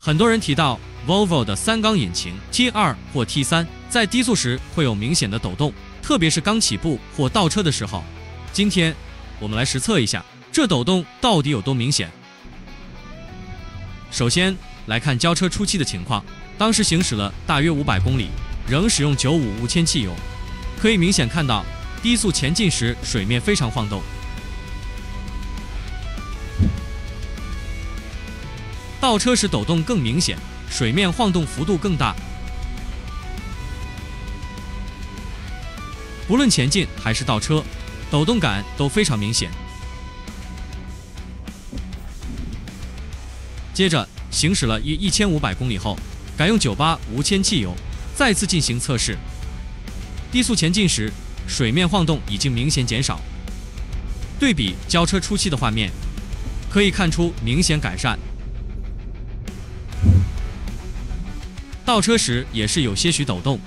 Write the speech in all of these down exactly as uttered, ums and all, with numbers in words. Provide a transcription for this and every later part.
很多人提到 Volvo 的三缸引擎 T 二 或 T 三，在低速时会有明显的抖动，特别是刚起步或倒车的时候。今天我们来实测一下，这抖动到底有多明显。首先来看交车初期的情况，当时行驶了大约五百公里，仍使用九五无铅汽油，可以明显看到低速前进时水面非常晃动。倒车时抖动更明显，水面晃动幅度更大。不论前进还是倒车，抖动感都非常明显。接着行驶了约一千五百公里后，改用九八无铅汽油，再次进行测试。低速前进时，水面晃动已经明显减少。对比交车初期的画面，可以看出明显改善。倒车时也是有些许抖动，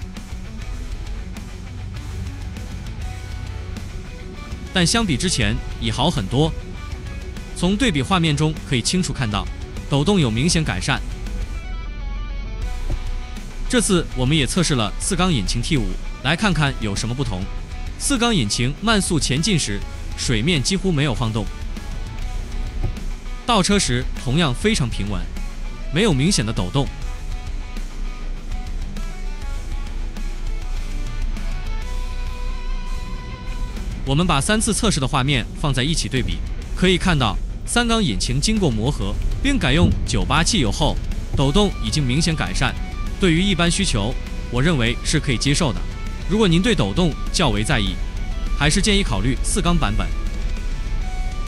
但相比之前已好很多。从对比画面中可以清楚看到，抖动有明显改善。这次我们也测试了四缸引擎 T 五，来看看有什么不同。四缸引擎慢速前进时，水面几乎没有晃动；倒车时同样非常平稳，没有明显的抖动。我们把三次测试的画面放在一起对比，可以看到三缸引擎经过磨合并改用九八汽油后，抖动已经明显改善。对于一般需求，我认为是可以接受的。如果您对抖动较为在意，还是建议考虑四缸版本。